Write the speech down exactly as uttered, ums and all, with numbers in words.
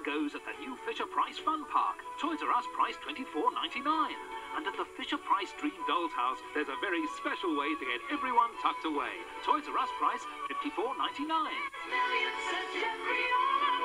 goes at the new Fisher-Price Fun Park. Toys R Us price twenty-four ninety-nine. And at the Fisher-Price Dream Dolls House, there's a very special way to get everyone tucked away. Toys R Us price fifty-four ninety-nine.